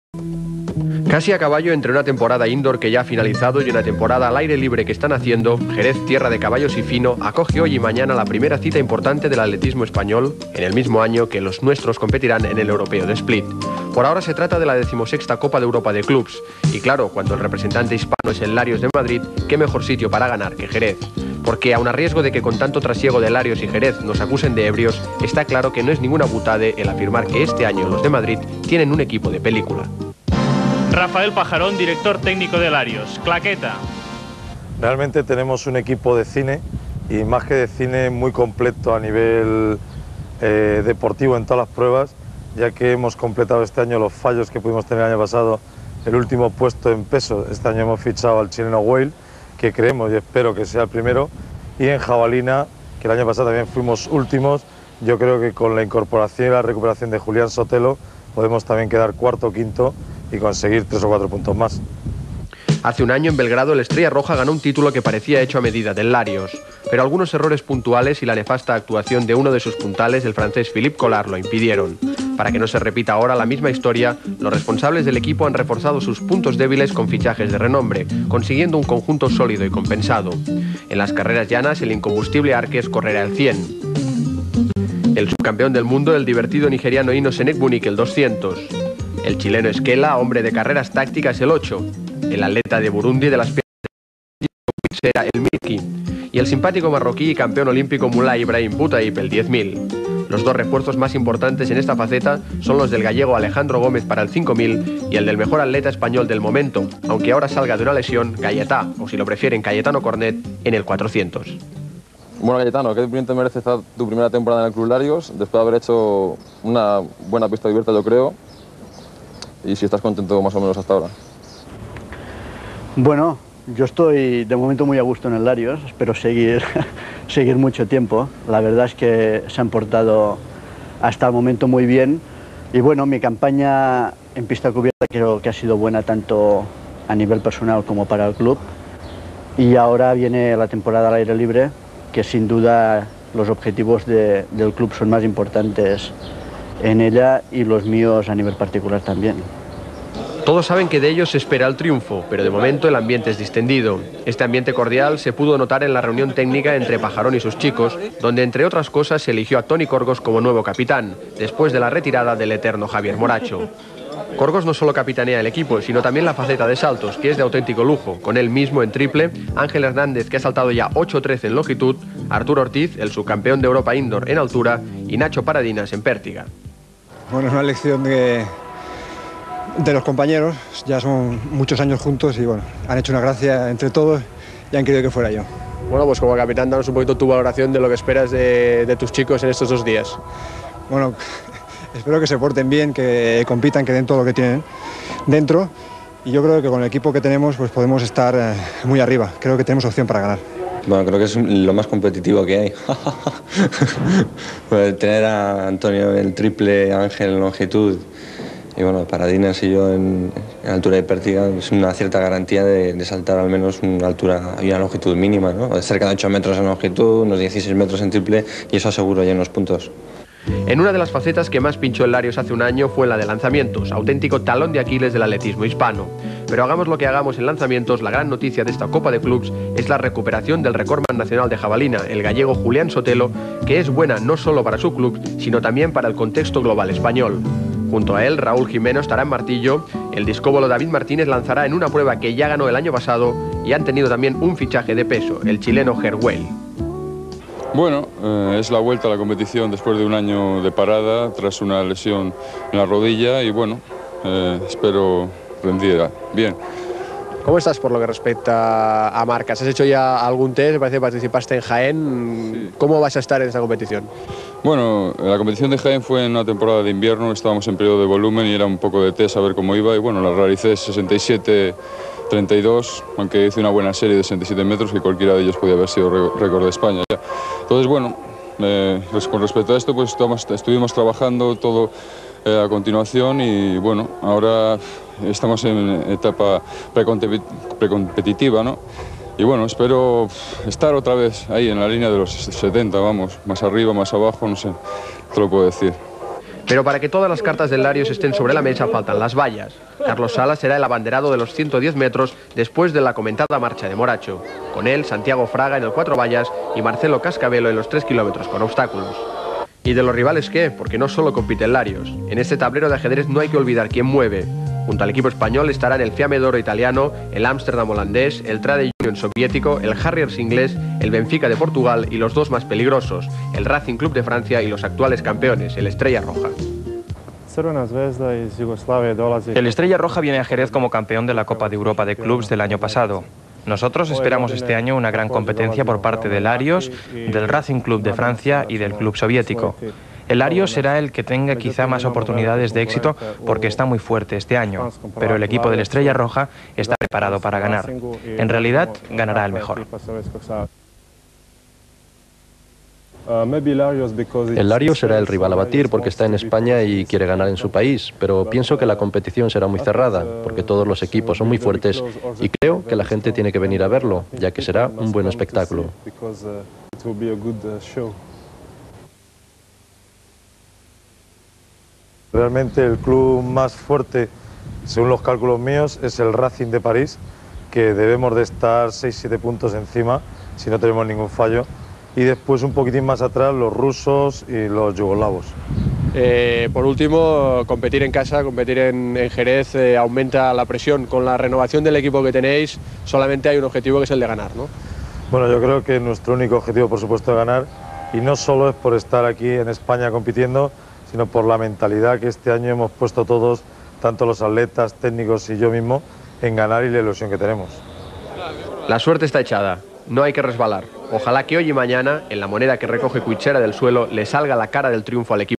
Casi a caballo entre una temporada indoor que ya ha finalizado y una temporada al aire libre que están haciendo, Jerez, tierra de caballos y fino, acoge hoy y mañana la primera cita importante del atletismo español, en el mismo año que los nuestros competirán en el Europeo de Split. Por ahora se trata de la 16ª Copa de Europa de Clubs, y claro, cuando el representante hispano es el Larios de Madrid, qué mejor sitio para ganar que Jerez. Porque aun a riesgo de que con tanto trasiego de Larios y Jerez nos acusen de ebrios, está claro que no es ninguna butade el afirmar que este año los de Madrid tienen un equipo de película. Rafael Pajarón, director técnico de Larios. Claqueta. Realmente tenemos un equipo de cine, y más que de cine, muy completo a nivel deportivo en todas las pruebas, ya que hemos completado este año los fallos que pudimos tener el año pasado, el último puesto en peso. Este año hemos fichado al chileno Whale, que creemos y espero que sea el primero, y en jabalina, que el año pasado también fuimos últimos. Yo creo que con la incorporación y la recuperación de Julián Sotelo podemos también quedar cuarto o quinto y conseguir 3 o 4 puntos más. Hace un año en Belgrado el Estrella Roja ganó un título que parecía hecho a medida del Larios, pero algunos errores puntuales y la nefasta actuación de uno de sus puntales, el francés Philippe Collard, lo impidieron. Para que no se repita ahora la misma historia, los responsables del equipo han reforzado sus puntos débiles con fichajes de renombre, consiguiendo un conjunto sólido y compensado. En las carreras llanas, el incombustible Arques correrá el 100. El subcampeón del mundo, el divertido nigeriano Inoz Enekbunik, el 200. El chileno Esquela, hombre de carreras tácticas, el 8. El atleta de Burundi de las piernas será el 1000. Y el simpático marroquí y campeón olímpico Mulay Ibrahim Boutaib, el 10.000. Los dos refuerzos más importantes en esta faceta son los del gallego Alejandro Gómez para el 5000 y el del mejor atleta español del momento, aunque ahora salga de una lesión, Galletá, o si lo prefieren Cayetano Cornet, en el 400. Bueno, Cayetano, ¿qué bien te merece estar tu primera temporada en el Club Larios, después de haber hecho una buena pista abierta, yo creo? Y si estás contento más o menos hasta ahora. Bueno, yo estoy de momento muy a gusto en el Larios, espero seguir mucho tiempo. La verdad es que se han portado hasta el momento muy bien y bueno, mi campaña en pista cubierta creo que ha sido buena tanto a nivel personal como para el club, y ahora viene la temporada al aire libre, que sin duda los objetivos del club son más importantes en ella y los míos a nivel particular también. Todos saben que de ellos se espera el triunfo, pero de momento el ambiente es distendido. Este ambiente cordial se pudo notar en la reunión técnica entre Pajarón y sus chicos, donde entre otras cosas se eligió a Toni Corgos como nuevo capitán, después de la retirada del eterno Javier Moracho. Corgos no solo capitanea el equipo, sino también la faceta de saltos, que es de auténtico lujo, con él mismo en triple, Ángel Hernández, que ha saltado ya 8.13 en longitud, Arturo Ortiz, el subcampeón de Europa Indoor en altura, y Nacho Paradinas en pértiga. Bueno, es una elección de los compañeros, ya son muchos años juntos y bueno, han hecho una gracia entre todos y han querido que fuera yo. Bueno, pues como capitán, danos un poquito tu valoración de lo que esperas de tus chicos en estos 2 días. Bueno, espero que se porten bien, que compitan, que den todo lo que tienen dentro, y yo creo que con el equipo que tenemos pues podemos estar muy arriba, creo que tenemos opción para ganar. Bueno, creo que es lo más competitivo que hay. Pues tener a Antonio en el triple, a Ángel en longitud y bueno, Paradinas y yo en altura de pértiga, es una cierta garantía de saltar al menos una altura y una longitud mínima, ¿no? De cerca de 8 metros en longitud, unos 16 metros en triple, y eso aseguro ya unos puntos. En una de las facetas que más pinchó el Larios hace un año fue la de lanzamientos, auténtico talón de Aquiles del atletismo hispano. Pero hagamos lo que hagamos en lanzamientos, la gran noticia de esta Copa de Clubs es la recuperación del recordman nacional de jabalina, el gallego Julián Sotelo, que es buena no solo para su club, sino también para el contexto global español. Junto a él, Raúl Jimeno estará en martillo, el discóbolo David Martínez lanzará en una prueba que ya ganó el año pasado, y han tenido también un fichaje de peso, el chileno Gerwell. Bueno, es la vuelta a la competición después de un año de parada tras una lesión en la rodilla y bueno, espero rendir bien. ¿Cómo estás por lo que respecta a marcas? ¿Has hecho ya algún test? Me parece que participaste en Jaén. Sí. ¿Cómo vas a estar en esta competición? Bueno, la competición de Jaén fue en una temporada de invierno, estábamos en periodo de volumen y era un poco de test a ver cómo iba y bueno, la realicé 67-32, aunque hice una buena serie de 67 metros que cualquiera de ellos podía haber sido récord de España. Ya. Entonces, bueno, con respecto a esto, pues estuvimos trabajando todo a continuación y bueno, ahora estamos en etapa precompetitiva, ¿no? Y bueno, espero estar otra vez ahí en la línea de los 70, vamos, más arriba, más abajo, no sé, te lo puedo decir. Pero para que todas las cartas del Larios estén sobre la mesa faltan las vallas. Carlos Salas será el abanderado de los 110 metros después de la comentada marcha de Moracho. Con él, Santiago Fraga en el 4 vallas y Marcelo Cascabelo en los 3 kilómetros con obstáculos. ¿Y de los rivales qué? Porque no solo compite el Larios. En este tablero de ajedrez no hay que olvidar quién mueve. Junto al equipo español estarán el Fiamme d'Oro italiano, el Ámsterdam holandés, el Trade Union soviético, el Harriers inglés, el Benfica de Portugal y los dos más peligrosos, el Racing Club de Francia y los actuales campeones, el Estrella Roja. El Estrella Roja viene a Jerez como campeón de la Copa de Europa de Clubs del año pasado. Nosotros esperamos este año una gran competencia por parte del Larios, del Racing Club de Francia y del Club Soviético. El Larios será el que tenga quizá más oportunidades de éxito porque está muy fuerte este año, pero el equipo del Estrella Roja está preparado para ganar. En realidad, ganará el mejor. El Larios será el rival a batir porque está en España y quiere ganar en su país, pero pienso que la competición será muy cerrada porque todos los equipos son muy fuertes y creo que la gente tiene que venir a verlo, ya que será un buen espectáculo. Realmente el club más fuerte, según los cálculos míos, es el Racing de París, que debemos de estar 6-7 puntos encima si no tenemos ningún fallo. Y después un poquitín más atrás los rusos y los yugoslavos. Por último, competir en casa, competir en Jerez aumenta la presión. Con la renovación del equipo que tenéis, solamente hay un objetivo que es el de ganar, ¿no? Bueno, yo creo que nuestro único objetivo, por supuesto, es ganar. Y no solo es por estar aquí en España compitiendo, sino por la mentalidad que este año hemos puesto todos, tanto los atletas, técnicos y yo mismo, en ganar y la ilusión que tenemos. La suerte está echada, no hay que resbalar. Ojalá que hoy y mañana, en la moneda que recoge Cuichera del suelo, le salga la cara del triunfo al equipo.